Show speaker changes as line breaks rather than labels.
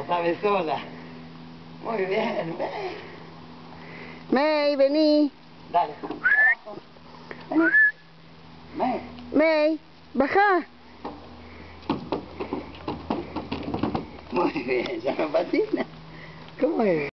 La sabe sola. Muy bien, Mei.
Mei, vení.
Dale. Abajo. Vení. Mei.
Mei, baja.
Muy bien, ya no patina. ¿Cómo es?